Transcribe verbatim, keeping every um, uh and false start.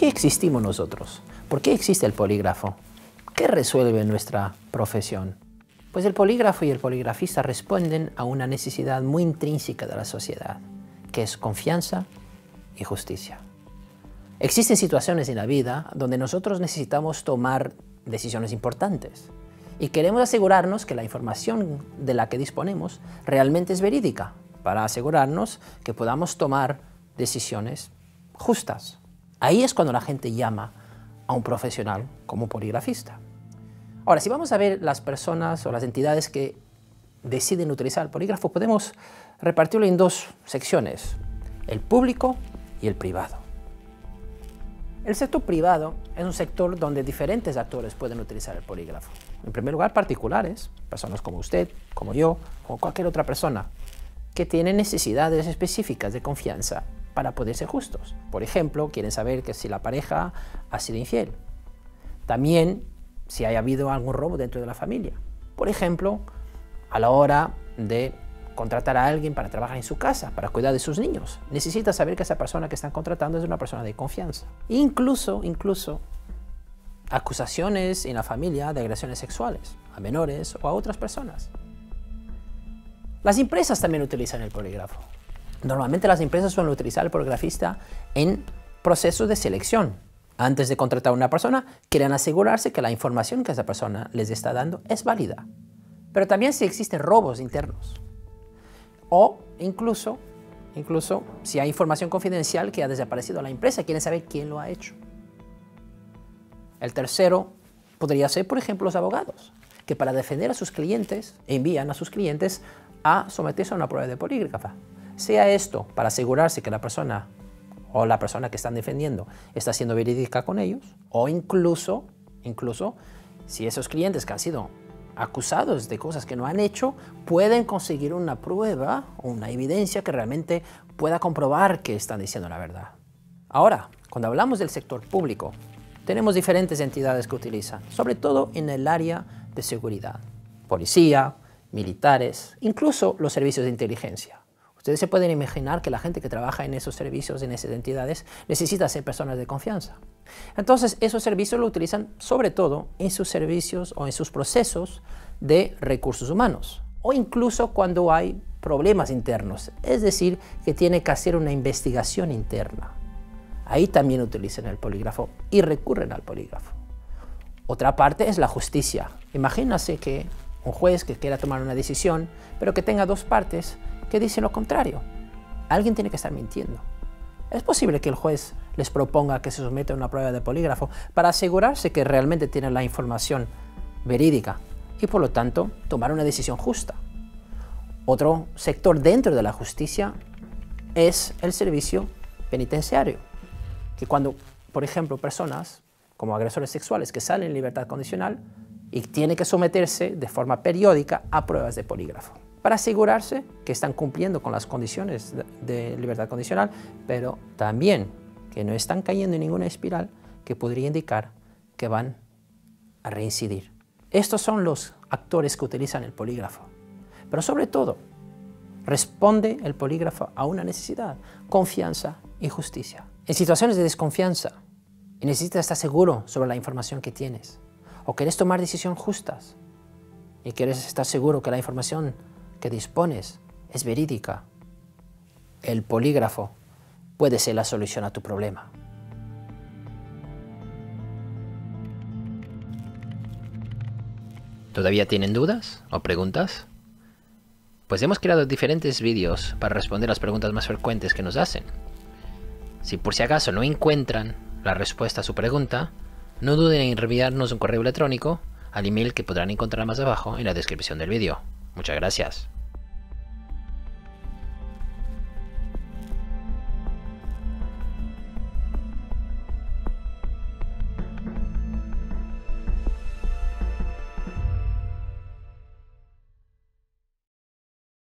qué existimos nosotros? ¿Por qué existe el polígrafo? ¿Qué resuelve nuestra profesión? Pues el polígrafo y el poligrafista responden a una necesidad muy intrínseca de la sociedad, que es confianza y justicia. Existen situaciones en la vida donde nosotros necesitamos tomar decisiones importantes y queremos asegurarnos que la información de la que disponemos realmente es verídica, para asegurarnos que podamos tomar decisiones justas. Ahí es cuando la gente llama a un profesional como poligrafista. Ahora, si vamos a ver las personas o las entidades que deciden utilizar el polígrafo, podemos repartirlo en dos secciones, el público y el privado. El sector privado es un sector donde diferentes actores pueden utilizar el polígrafo. En primer lugar, particulares, personas como usted, como yo, o cualquier otra persona, que tienen necesidades específicas de confianza para poder ser justos. Por ejemplo, quieren saber que si la pareja ha sido infiel. También si haya habido algún robo dentro de la familia. Por ejemplo, a la hora de contratar a alguien para trabajar en su casa, para cuidar de sus niños. Necesita saber que esa persona que están contratando es una persona de confianza. Incluso, incluso, acusaciones en la familia de agresiones sexuales a menores o a otras personas. Las empresas también utilizan el polígrafo. Normalmente las empresas suelen utilizar el poligrafista en procesos de selección. Antes de contratar a una persona, quieren asegurarse que la información que esa persona les está dando es válida. Pero también si existen robos internos. O incluso, incluso si hay información confidencial que ha desaparecido de la empresa, quieren saber quién lo ha hecho. El tercero podría ser, por ejemplo, los abogados, que para defender a sus clientes, envían a sus clientes a someterse a una prueba de polígrafo. Sea esto para asegurarse que la persona o la persona que están defendiendo está siendo verídica con ellos, o incluso, incluso si esos clientes que han sido acusados de cosas que no han hecho, pueden conseguir una prueba o una evidencia que realmente pueda comprobar que están diciendo la verdad. Ahora, cuando hablamos del sector público, tenemos diferentes entidades que utilizan, sobre todo en el área de seguridad. Policía, militares, incluso los servicios de inteligencia. Ustedes se pueden imaginar que la gente que trabaja en esos servicios, en esas entidades, necesita ser personas de confianza. Entonces, esos servicios lo utilizan sobre todo en sus servicios o en sus procesos de recursos humanos, o incluso cuando hay problemas internos, es decir, que tiene que hacer una investigación interna. Ahí también utilizan el polígrafo y recurren al polígrafo. Otra parte es la justicia. Imagínense que un juez que quiera tomar una decisión, pero que tenga dos partes que dicen lo contrario. Alguien tiene que estar mintiendo. Es posible que el juez les proponga que se someta a una prueba de polígrafo para asegurarse que realmente tienen la información verídica y por lo tanto tomar una decisión justa. Otro sector dentro de la justicia es el servicio penitenciario, que cuando, por ejemplo, personas como agresores sexuales que salen en libertad condicional y tienen que someterse de forma periódica a pruebas de polígrafo, para asegurarse que están cumpliendo con las condiciones de libertad condicional, pero también que no están cayendo en ninguna espiral que podría indicar que van a reincidir. Estos son los actores que utilizan el polígrafo. Pero sobre todo, responde el polígrafo a una necesidad, confianza y justicia. En situaciones de desconfianza, y necesitas estar seguro sobre la información que tienes, o quieres tomar decisiones justas, y quieres estar seguro que la información que dispones es verídica, el polígrafo puede ser la solución a tu problema. ¿Todavía tienen dudas o preguntas? Pues hemos creado diferentes vídeos para responder las preguntas más frecuentes que nos hacen. Si por si acaso no encuentran la respuesta a su pregunta, no duden en enviarnos un correo electrónico al email que podrán encontrar más abajo en la descripción del vídeo. Muchas gracias.